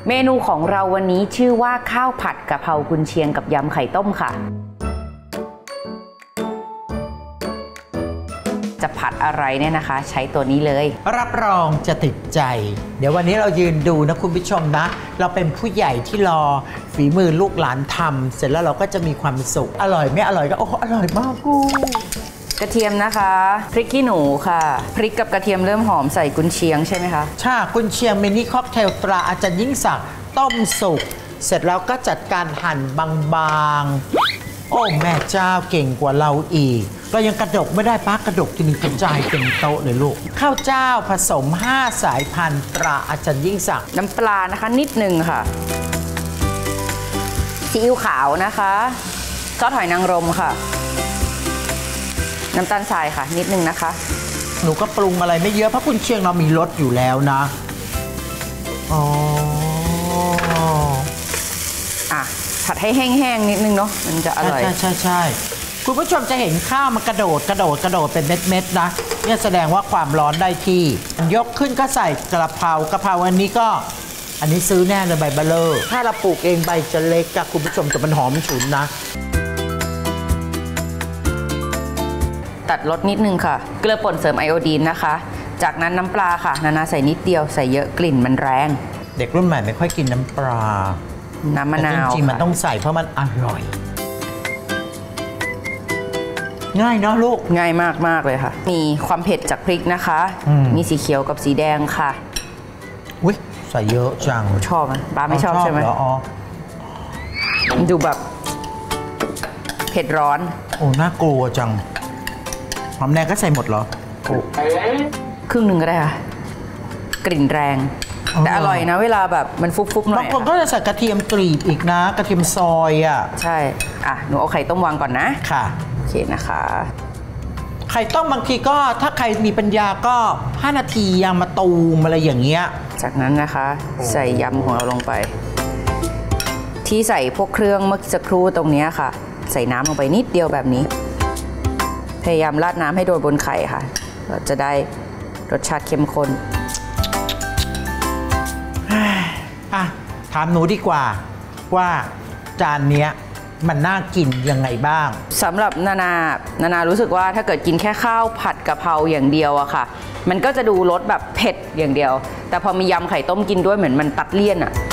เมนูของเราวันนี้ชื่อว่าข้าวผัดกะเพรากุนเชียงกับยำไข่ต้มค่ะจะผัดอะไรเนี่ยนะคะใช้ตัวนี้เลยรับรองจะติดใจเดี๋ยววันนี้เรายืนดูนะคุณผู้ชมนะเราเป็นผู้ใหญ่ที่รอฝีมือลูกหลานทำเสร็จแล้วเราก็จะมีความสุขอร่อยไม่อร่อยก็โอ้อร่อยมากกูกระเทียมนะคะพริกขี้หนูค่ะพริกกับกระเทียมเริ่มหอมใส่กุนเชียงใช่ไหมคะใช่กุนเชียงมินิค็อกเทลตราอาจารย์ยิ่งศักดิ์ต้มสุกเสร็จแล้วก็จัดการหั่นบางๆโอ้แม่เจ้าเก่งกว่าเราอีกเรายังกระดกไม่ได้ป้ากระดกทีนึงกระจายเต็มโต๊ะเลยลูกข้าวเจ้าผสม5สายพันธุ์ตราอาจารย์ยิ่งศักดิ์น้ำปลานะคะนิดนึงค่ะซีอิ๊วขาวนะคะซอสหอยนางรมค่ะน้ำตาลทรายค่ะนิดนึงนะคะหนูก็ปรุงอะไรไม่เยอะเพราะกุนเชียงเรามีรสอยู่แล้วนะอ๋อผัดให้แห้งๆนิดนึงเนาะมันจะอร่อยใช่คุณผู้ชมจะเห็นข้าวมันกระโดดเป็นเม็ดๆนะเนี่ยแสดงว่าความร้อนได้ที่ยกขึ้นก็ใส่กระเพราอันนี้ก็อันนี้ซื้อแน่เลยใบเบลเลอร์ถ้าเราปลูกเองใบจะเล็กกับคุณผู้ชมแต่มันหอมฉุนนะตัดรสนิดนึงค่ะเกลือป่นเสริมไอโอดีนนะคะจากนั้นน้ำปลาค่ะนาใส่นิดเดียวใส่เยอะกลิ่นมันแรงเด็กรุ่นใหม่ไม่ค่อยกินน้ำปลาน้ำมะนาวจริงๆมันต้องใส่เพราะมันอร่อยง่ายเนาะลูกง่ายมากเลยค่ะมีความเผ็ดจากพริกนะคะมีสีเขียวกับสีแดงค่ะอุ๊ยใส่เยอะจังชอบไหมบ้าไม่ชอบใช่ไหมดูแบบเผ็ดร้อนโอ้น่ากลัวจังหอมแดงก็ใส่หมดเหรอครึ่งหนึ่งก็ได้ค่ะกลิ่นแรงแต่อร่อยนะเวลาแบบมันฟุบๆหน่อยบางคนก็จะใส่กระเทียมกรีบอีกนะกระเทียมซอยอ่ะใช่หนูเอาไข่ต้มวางก่อนนะค่ะโอเคนะคะไข่ต้มบางทีก็ถ้าใครมีปัญญาก็5นาทียังมาตูมอะไรอย่างเงี้ยจากนั้นนะคะใส่ยำของเราลงไปที่ใส่พวกเครื่องเมื่อสักครู่ตรงนี้ค่ะใส่น้ำลงไปนิดเดียวแบบนี้พยายามราดน้ำให้โดนบนไข่ค่ะเราจะได้รสชาติเข้มข้นถามหนูดีกว่าว่าจานเนี้ยมันน่ากินยังไงบ้างสำหรับนานารู้สึกว่าถ้าเกิดกินแค่ข้าวผัดกะเพราอย่างเดียวอะค่ะมันก็จะดูรสแบบเผ็ดอย่างเดียวแต่พอมียำไข่ต้มกินด้วยเหมือนมันตัดเลี่ยนอะ